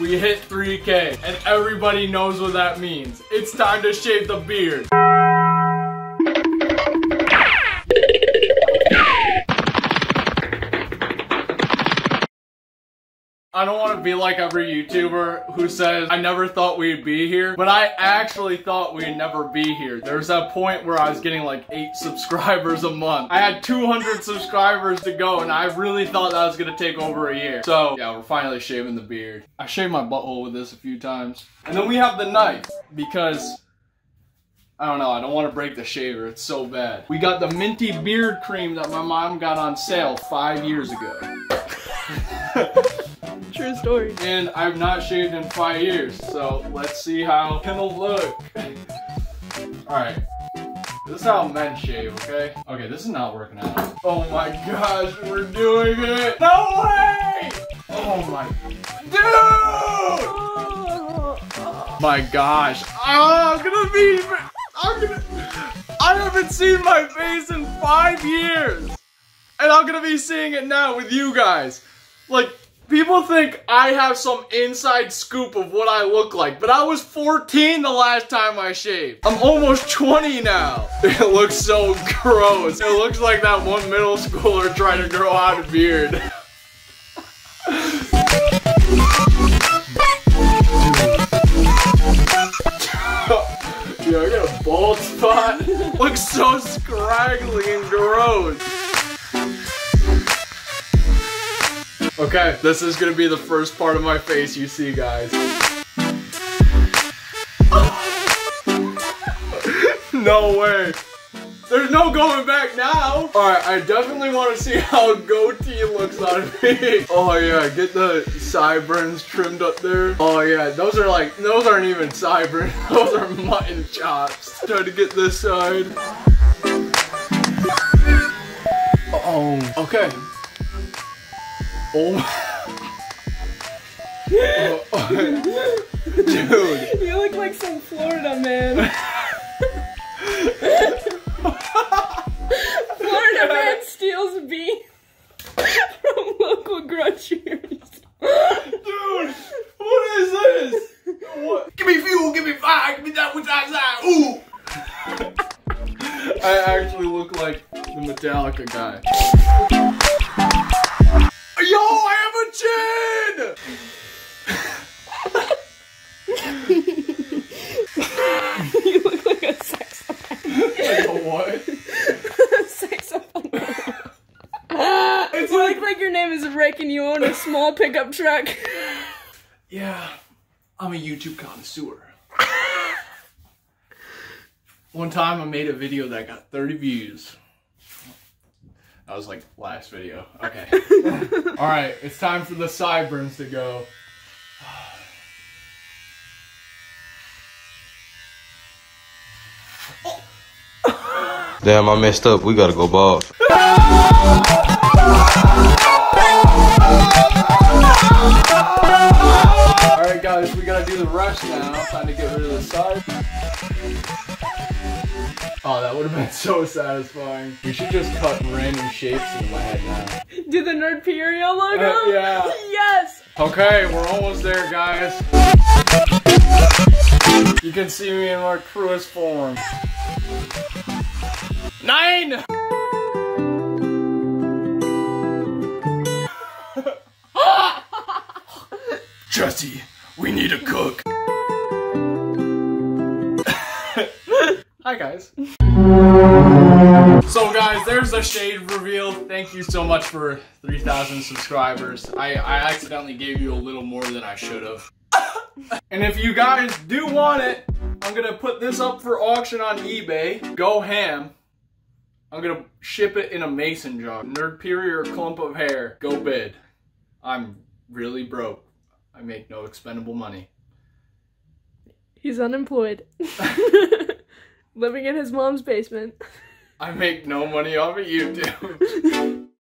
we hit 3K, and everybody knows what that means. It's time to shave the beard. I don't want to be like every YouTuber who says, I never thought we'd be here, but I actually thought we'd never be here. There's that point where I was getting like 8 subscribers a month. I had 200 subscribers to go, and I really thought that was gonna take over a year. So, yeah, we're finally shaving the beard. I shaved my butthole with this a few times. And then we have the knife, because I don't know, I don't want to break the shaver, it's so bad. We got the minty beard cream that my mom got on sale 5 years ago. True story. And I've not shaved in 5 years, so let's see how it'll look. Alright, this is how men shave, okay? Okay, this is not working out. Oh my gosh, we're doing it! No way! Oh my... Dude! My gosh. I haven't seen my face in 5 years! And I'm gonna be seeing it now with you guys. Like, people think I have some inside scoop of what I look like, but I was 14 the last time I shaved. I'm almost 20 now. It looks so gross. It looks like that one middle schooler trying to grow out a beard. Yo, I got a bald spot. Looks so scraggly and gross. Okay, this is gonna be the first part of my face you see, guys. No way. There's no going back now. Alright, I definitely want to see how a goatee looks on me. Oh yeah, get the sideburns trimmed up there. Oh yeah, those aren't even sideburns. Those are mutton chops. Try to get this side. Oh, okay. Oh. Dude. You look like some Florida man. Florida man steals beef from local groceries. Dude, what is this? What? Give me fuel, give me fire, give me that which I say. Ooh. I actually look like the Metallica guy. Yo, I have a chin! You look like a sex offender. Like a what? Sex offender. You look like your name is Rick and you own a small pickup truck. Yeah, I'm a YouTube connoisseur. One time I made a video that got 30 views. That was like last video. Okay. Alright, it's time for the sideburns to go. Damn, I messed up. We gotta go bald. Alright guys, we gotta do the rest now. Time to get rid of the side. Oh, that would have been so satisfying. We should just cut random shapes in my head now. Do the Nerdperior logo? Yeah. Yes! Okay, we're almost there, guys. You can see me in my truest form. 9! Jesse, we need a cook. Hi guys. So guys, there's the shade reveal. Thank you so much for 3,000 subscribers. I accidentally gave you a little more than I should have. And if you guys do want it, I'm gonna put this up for auction on eBay. Go ham. I'm gonna ship it in a mason jar. Nerdperior clump of hair. Go bid. I'm really broke. I make no expendable money. He's unemployed. Living in his mom's basement. I make no money off of YouTube.